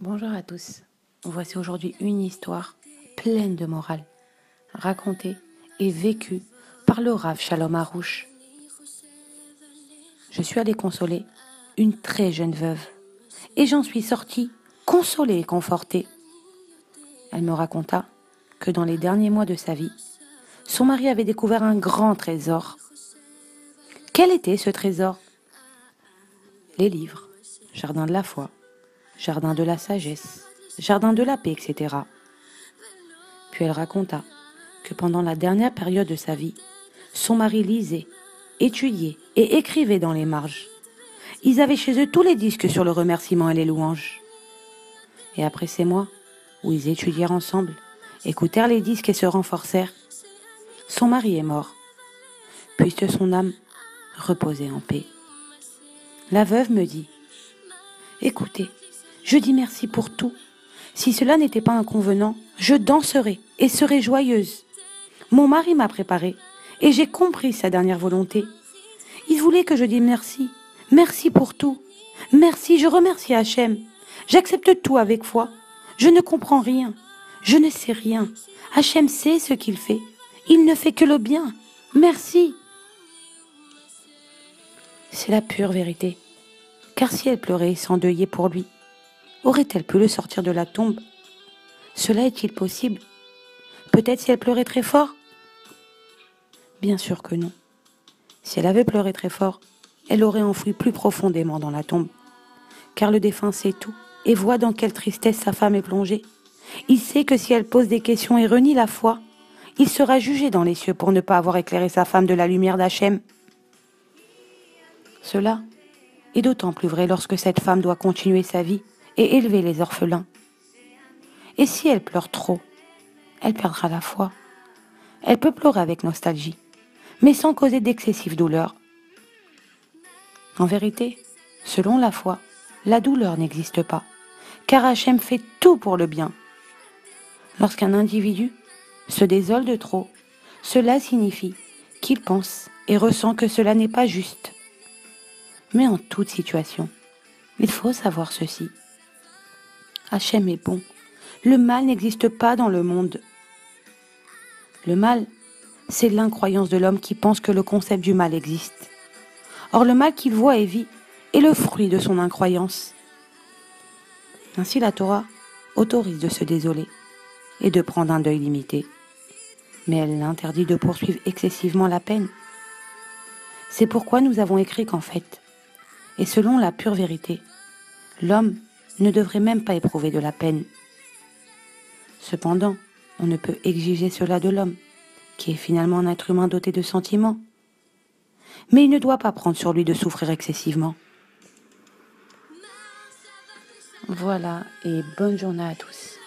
Bonjour à tous. Voici aujourd'hui une histoire pleine de morale, racontée et vécue par le Rav Shalom Harouche. Je suis allée consoler une très jeune veuve et j'en suis sortie consolée et confortée. Elle me raconta que dans les derniers mois de sa vie, son mari avait découvert un grand trésor. Quel était ce trésor? Les livres, jardin de la foi, jardin de la sagesse, jardin de la paix, etc. Puis elle raconta que pendant la dernière période de sa vie, son mari lisait, étudiait et écrivait dans les marges. Ils avaient chez eux tous les disques sur le remerciement et les louanges. Et après ces mois où ils étudièrent ensemble, écoutèrent les disques et se renforcèrent, son mari est mort. Puisse son âme reposer en paix. La veuve me dit: écoutez, je dis merci pour tout. Si cela n'était pas inconvenant, je danserais et serais joyeuse. Mon mari m'a préparée et j'ai compris sa dernière volonté. Il voulait que je dise merci. Merci pour tout. Merci, je remercie Hachem. J'accepte tout avec foi. Je ne comprends rien. Je ne sais rien. Hachem sait ce qu'il fait. Il ne fait que le bien. Merci. C'est la pure vérité. Car si elle pleurait et s'endeuillait pour lui, aurait-elle pu le sortir de la tombe? Cela est-il possible? Peut-être si elle pleurait très fort? Bien sûr que non. Si elle avait pleuré très fort, elle l'aurait enfoui plus profondément dans la tombe. Car le défunt sait tout et voit dans quelle tristesse sa femme est plongée. Il sait que si elle pose des questions et renie la foi, il sera jugé dans les cieux pour ne pas avoir éclairé sa femme de la lumière d'Hachem. Cela est d'autant plus vrai lorsque cette femme doit continuer sa vie et élever les orphelins. Et si elle pleure trop, elle perdra la foi. Elle peut pleurer avec nostalgie, mais sans causer d'excessive douleur. En vérité, selon la foi, la douleur n'existe pas, car Hachem fait tout pour le bien. Lorsqu'un individu se désole de trop, cela signifie qu'il pense et ressent que cela n'est pas juste. Mais en toute situation, il faut savoir ceci. Hachem est bon. Le mal n'existe pas dans le monde. Le mal, c'est l'incroyance de l'homme qui pense que le concept du mal existe. Or, le mal qu'il voit et vit est le fruit de son incroyance. Ainsi, la Torah autorise de se désoler et de prendre un deuil limité. Mais elle l'interdit de poursuivre excessivement la peine. C'est pourquoi nous avons écrit qu'en fait, et selon la pure vérité, l'homme ne devrait même pas éprouver de la peine. Cependant, on ne peut exiger cela de l'homme, qui est finalement un être humain doté de sentiments. Mais il ne doit pas prendre sur lui de souffrir excessivement. Voilà, et bonne journée à tous.